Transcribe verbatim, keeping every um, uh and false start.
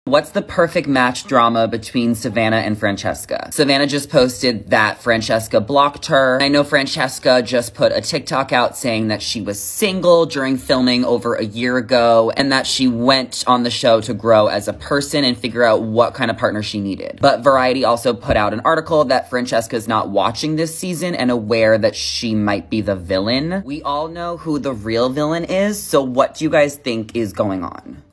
What's the perfect match drama between Savannah and Francesca? Savannah just posted that Francesca blocked her. I know Francesca just put a TikTok out saying that she was single during filming over a year ago and that she went on the show to grow as a person and figure out what kind of partner she needed. But Variety also put out an article that Francesca's not watching this season and aware that she might be the villain. We all know who the real villain is, so what do you guys think is going on?